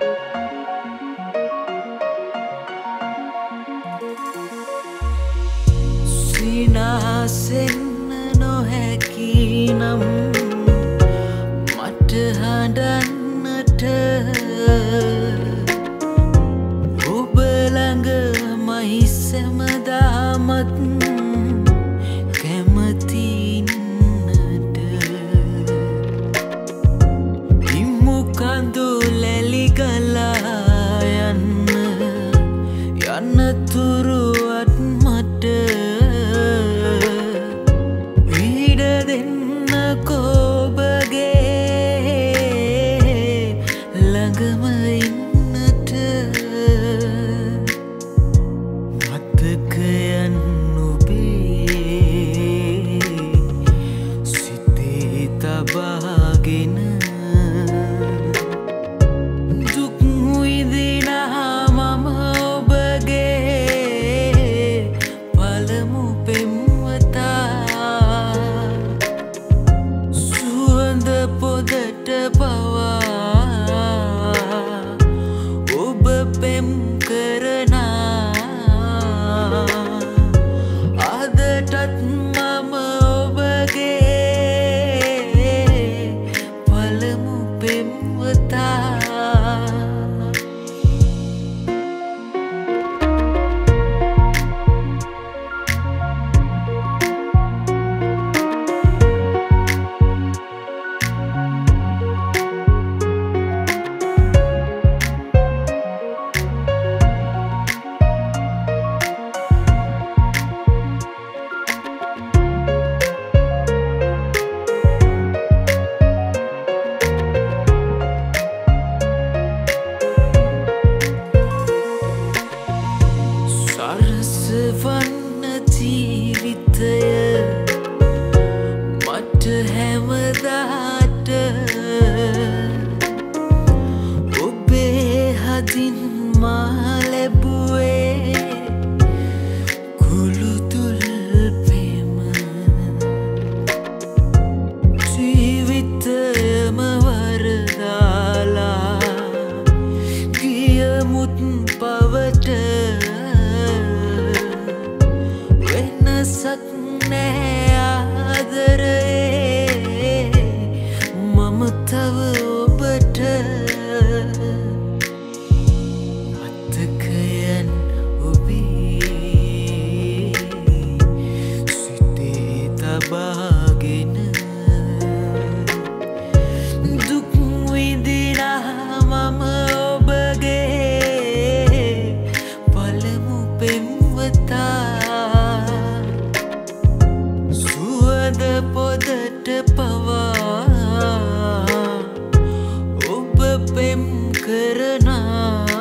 සිනාසෙන්න නොහැකි නම් මට හඬන්නට ඔබ ළඟමයි සැමදාමත් කැමති ඉන්නට. ඉමු කඳුලැලි ගලා යන්න තුරුවත් මට ළඟම ඉන්නට. මතකයන් ඔබේ සිතේ තබාගෙන දුක් විඳිනා මම ඔබගේ පළමු පෙම්වතා. සුවඳ පොදට පවා ඔබ පෙම් කරනා. අදටත් මම ඔබගේ පළමු පෙම්වතා. සරසවන්න ජීවිතය මට හැමදාට ඔබේ හදින් මා ලැබුවේ කුළුතුල් පෙම. ජීවිතයම වරදාලා ගියමුත් පවට වෙනසක් නෑ ආදරේ මම තව ඔබට. මතකයන් ඔබේ සිතේ තබාගෙන දුක් විඳිනා මම ඔබගේ පළමු පෙම්වතා. පොදට පවා ඔබ පෙම් කරනා.